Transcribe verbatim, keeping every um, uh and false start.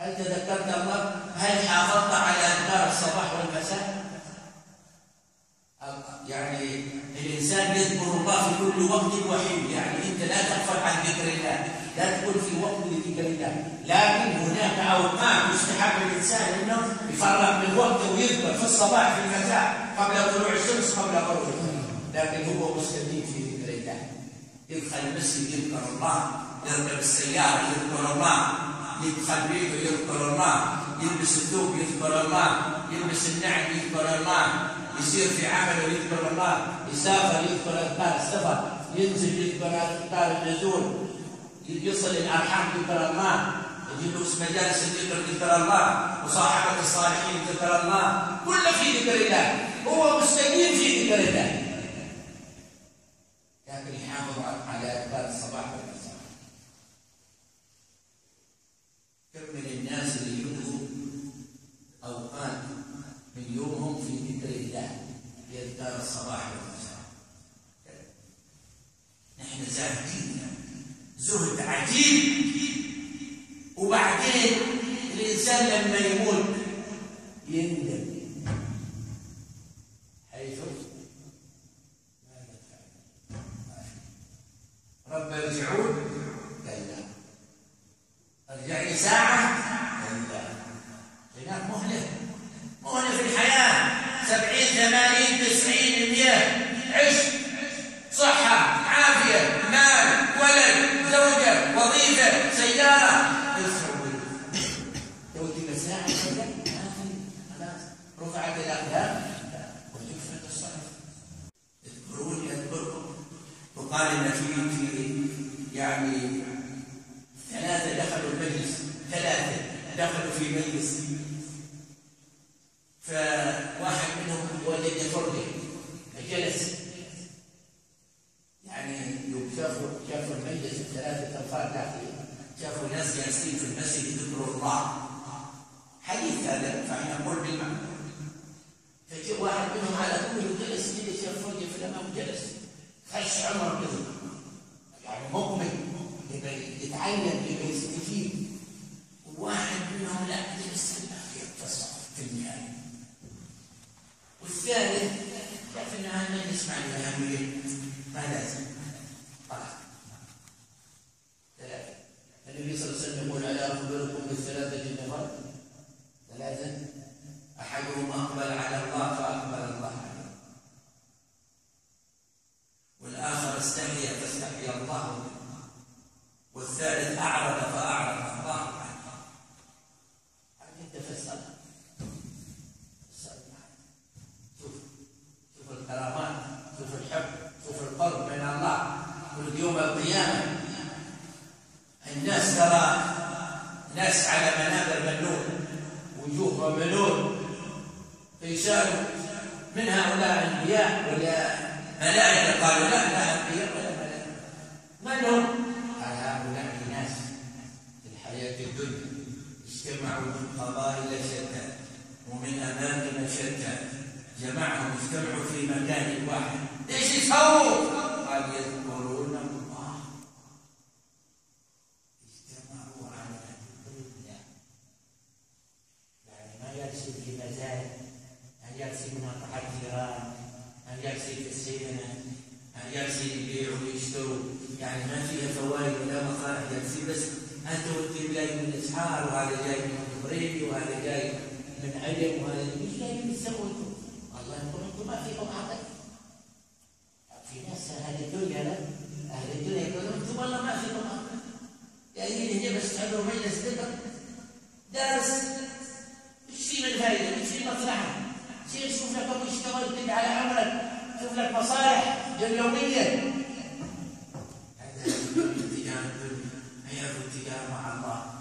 هل تذكرت الله؟ هل حافظت على أذكار الصباح والمساء؟ يعني الإنسان يذكر الله في كل وقت وحين، يعني أنت لا تغفل عن ذكر الله، لا تكون في وقت لذكر الله، لكن هناك أوقات يستحب الإنسان أنه يفرغ من وقته ويذكر في الصباح في المساء قبل طلوع الشمس قبل غروبها، لكن هو مستديم في ذكر الله. يدخل المسجد يذكر الله، يركب السيارة يذكر الله، يدخل بيته يذكر الله، يلبس الثوب يذكر الله، يلبس النعل يذكر الله، يسير في عمله يذكر الله، يسافر يذكر أذكار السفر، ينزل يذكر أذكار النزول، يصل الأرحام يذكر الله، يجلس مجالس الذكر يذكر الله، وصاحبة الصالحين يذكر الله، كله في ذكر الله، هو مستقيم في ذكر الله، لكن يحافظ على أذكار الصباح والمساء. كم من الناس اللي يقضوا أوقات من يومهم في ذكر الله، في أذكار الصباح والمساء. نحن زاهدين زهد عجيب. وبعدين الإنسان لما يموت يندم، حيث رب ارجعون كلا، ارجعني ساعة كلا، هناك مهلة مهلة في الحياة، سبعين ثمانين تسعين مئة، عش صحة عافية مال ولد زوجة وظيفة سيارة، لو تبقى ساعة كذا خلاص رفعت الأقلام وجفت الصحف. اذكروني أذكركم. وقال إن في في يعني ثلاثة دخلوا المجلس، ثلاثة دخلوا في مجلس، فواحد منهم وجد فرجة فجلس، يعني يوم شافوا شافوا المجلس الثلاثة أنفار داخلين، شافوا ناس جالسين في المسجد يذكروا الله، حديث هذا فاحنا نقول بالمعنى. فجاء واحد منهم على طول وجلس كذا، شاف فرجة في الأمام وجلس، خش عمر كذا، يعني مؤمن يبقى يتعين يبقى يستفيد. وواحد منهم لا جلس يتصل في النهاية. والثالث شاف ان هذا المجلس مع الأهمية ما لازم طلع. ثلاثة. النبي صلى الله عليه وسلم يقول: ألا أخبركم بالثلاثة النفر؟ ثلاثة أحدهم أقبل على الله فأقبل الله عليه، والآخر استحيا فاستحيا الله منه، والثالث أعرض فأعرض الله عنه. أنت فسر شوف شوف الكرامات، شوف الحب، شوف القرب من الله. واليوم القيامة الناس ترى ناس على منابر ملول، وجوههم ملول، فيسألوا: من هؤلاء أنبياء ولا ملائكة؟ قالوا: لا لا أنبياء ولا ملائكة. من هم؟ قال: هؤلاء ناس في الحياة الدنيا اجتمعوا من قبائل شتى ومن أماكن شتى، جمعهم اجتمعوا في مكان واحد، ايش يسووا؟ قال: يذكرون الله، اجتمعوا على ذكر الله. يعني ما يرسل في مزاج، أن يرسل مناطحة الجيران، أن يرسل في السينما، أن يرسل يبيعوا ويشتروا، يعني ما فيها فوائد ولا مصالح، يرسل بس أنت وأنت جاي من الإسحار، وهذا جاي من بريدي، وهذا جاي من عجم، وهذا مش جاي من السويتو. الله يقول: أنتم ما فيكم عقل. في ناس أهل الدنيا لا أهل الدنيا يقولون: أنتم والله ما فيكم عقل، جايين هنا بس تحضروا مجلس ذكر درس، ايش في من فائدة؟ ايش في مصلحة؟ سير شوف لك أبو اشتغل كده على عمرك، شوف لك مصالح اليومية. هذا الاتجاه الدنيا، هي الاتجاه مع الله.